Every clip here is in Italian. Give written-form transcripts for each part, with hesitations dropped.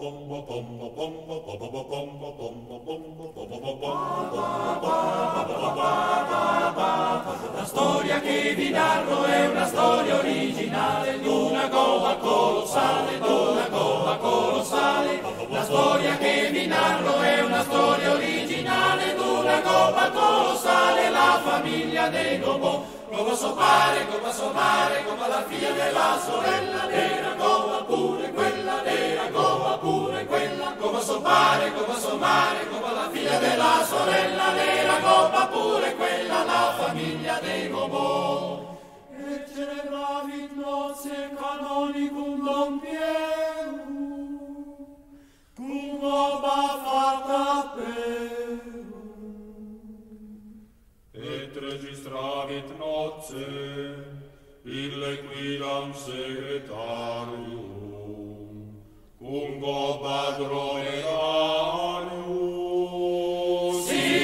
La storia che vi narro è una storia originale di una gobba colossale, d'una gobba colossale. La storia che vi narro è una storia originale di una gobba colossale, la famiglia dei Gobbo. Gobba soppare, gobba sommare, gobba la figlia della sorella nera, gobba pure quella nera, gobba pure quella. Gobba soppare, gobba sommare, gobba la figlia della sorella nera, gobba pure quella, la famiglia dei Gobbo. E celebravi nozze canonicum Don Piero, cum gobba fatta per. Et registravit nozze ille quidam secretarium cum gobba dromerarium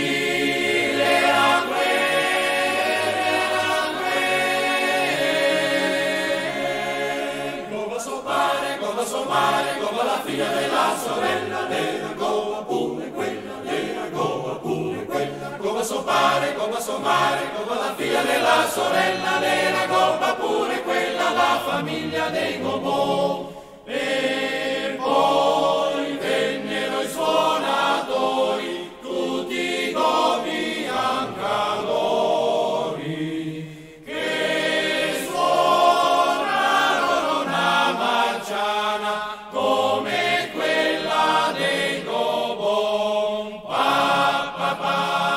Gobba soppare, gobba sommare, gobba la figlia della sorella nera, gobba pure quella nera, gobba pure quella. Gobba soppare, gobba sommare, gobba la figlia della sorella nera, gobba pure quella, la famiglia dei Gobbo. E poi vennero i suonatori, tutti i gobbi ancalori, che suonarono una marciana come quella dei Gobbo. Pa pa pa,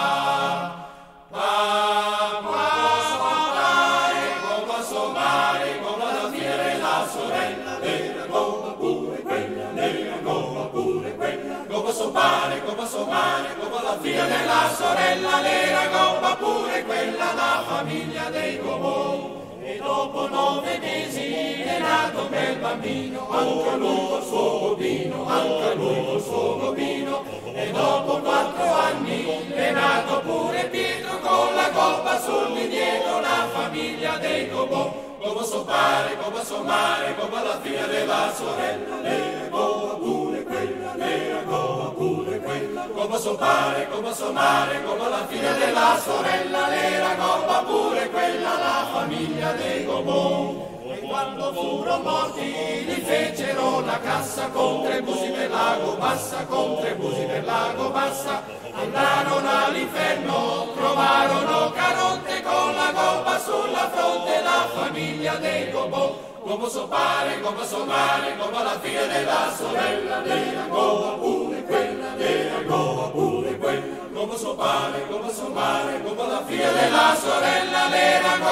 pa pa pa, e gobba sommare, gobba la figlia della sorella nera, gobba pure quella nera, gobba pure quella. Gobba soppare, gobba sommare, gobba la figlia della sorella nera, gobba pure quella, la famiglia dei Gobbo. E dopo 9 mesi è nato un bel bambino, anche lui col suo gobbino, anche lui col suo gobbino. E dopo 4 anni è nato pure Pietro con la gobba sul dietro, la famiglia dei Gobbo. Gobba soppare, gobba sommare, gobba la figlia della sorella nera, gobba pure quella nera, gobba pure quella. Gobba soppare, gobba sommare, gobba la figlia della sorella nera, gobba pure quella, la famiglia dei Gobbo. E quando furono morti li fecero la cassa con 3 busi per lago bassa, con 3 busi per lago bassa. Andarono all'inferno, trovarono Caronte con la gobba sulla fronte, la famiglia dei Gobbo. Gobba soppare, gobba sommare, gobba la figlia della sorella nera, gobba pure quella nera, gobba pure quella. Gobba soppare, gobba sommare, gobba la figlia della sorella nera,